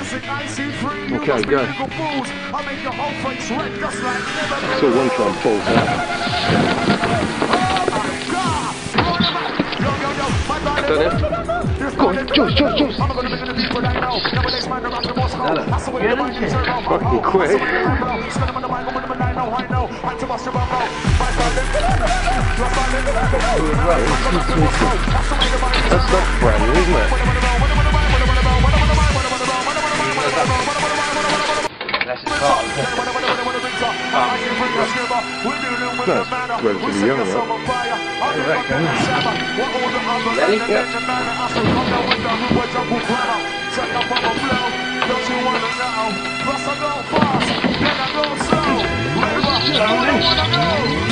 Okay, go. Still one try and pull that. Done it? Go on, Joyce. Stella. Fucking quick. That's not brand new, isn't it? Unless it's hard. That's relatively young, right? I reckon. Ready? Yep. Don't you wanna know?